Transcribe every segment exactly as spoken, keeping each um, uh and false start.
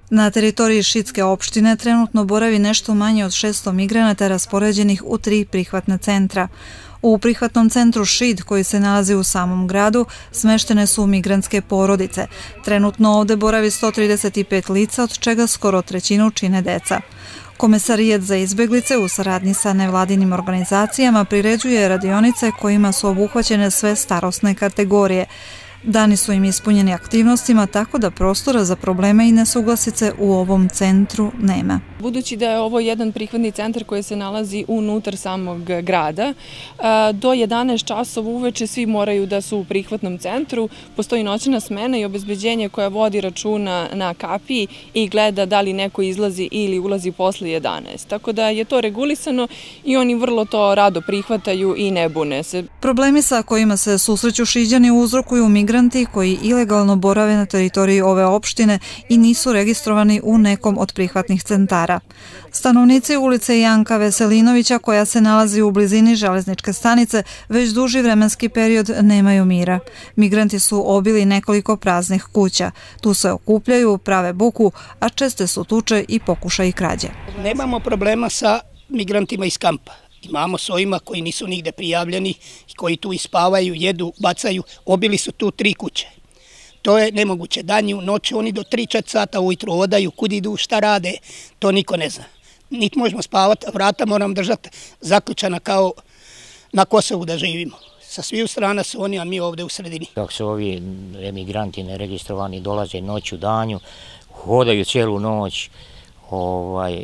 Na teritoriji Šidske opštine trenutno boravi nešto manje od šesto migranata raspoređenih u tri prihvatne centra. U prihvatnom centru Šid, koji se nalazi u samom gradu, smeštene su migrantske porodice. Trenutno ovde boravi sto trideset pet lica, od čega skoro trećinu čine deca. Komesarijat za izbeglice u saradnji sa nevladinim organizacijama priređuje radionice kojima su obuhvaćene sve starosne kategorije. Dani su im ispunjeni aktivnostima, tako da prostora za probleme i nesuglasice u ovom centru nema. Budući da je ovo jedan prihvatni centar koji se nalazi unutar samog grada, do jedanaest časova uveče svi moraju da su u prihvatnom centru. Postoji noćna smena i obezbeđenje koja vodi računa na kapiji i gleda da li neko izlazi ili ulazi posle jedanaest. Tako da je to regulisano i oni vrlo to rado prihvataju i ne bune se. Problemi sa kojima se susreću Šiđani uzrokuju migranti koji ilegalno borave na teritoriji ove opštine i nisu registrovani u nekom od prihvatnih centara. Stanovnici ulice Janka Veselinovića, koja se nalazi u blizini železničke stanice, već duži vremenski period nemaju mira. Migranti su obili nekoliko praznih kuća. Tu se okupljaju, prave buku, a česte su tuče i pokušaji krađe. Nemamo problema sa migrantima iz kampa. Imamo s ovima koji nisu nigde prijavljeni i koji tu ispavaju, jedu, bacaju. Obili su tu tri kuće. To je nemoguće. Danju, noću, oni do tri četiri sata ujutro odaju, kud idu, šta rade, to niko ne zna. Niti možemo spavati, vrata moram držati zaključana kao na Kosovu da živimo. Sa svih strana su oni, a mi ovde u sredini. Dok se ovi emigranti neregistrovani dolaze noću, danju, hodaju cijelu noć, ovaj,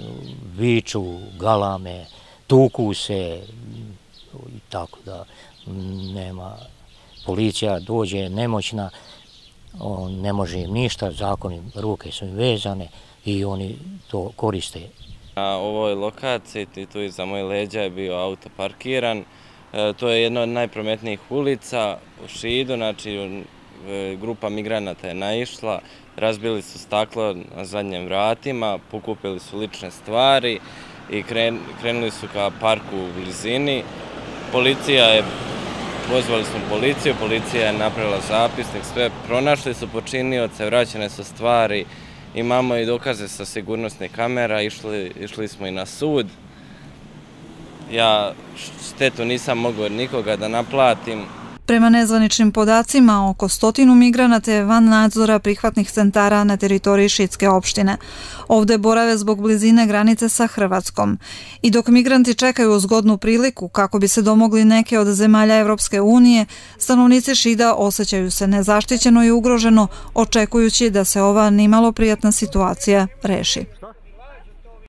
viču, galame, tuku se, tako da nema, policija dođe nemoćna, on ne može im ništa, zakoni, ruke su im vezane i oni to koriste. Na ovoj lokaciji, tu iza moje leđa je bio auto parkiran. To je jedna od najprometnijih ulica u Šidu, znači grupa migranata je naišla, razbili su staklo na zadnjem vratima, pokupili su lične stvari i krenuli su ka parku u blizini. Policija je Pozvali smo policiju, policija je napravila zapisnik, sve pronašli su počinioce, vraćene su stvari, imamo i dokaze sa sigurnosnih kamera, išli, išli smo i na sud. Ja štetu nisam mogao nikoga da naplatim. Prema nezvaničnim podacima, oko stotinu migranata je van nadzora prihvatnih centara na teritoriji Šidske opštine. Ovde borave zbog blizine granice sa Hrvatskom. I dok migranti čekaju zgodnu priliku kako bi se domogli neke od zemalja Evropske unije, stanovnici Šida osjećaju se nezaštićeno i ugroženo, očekujući da se ova nimalo prijatna situacija reši.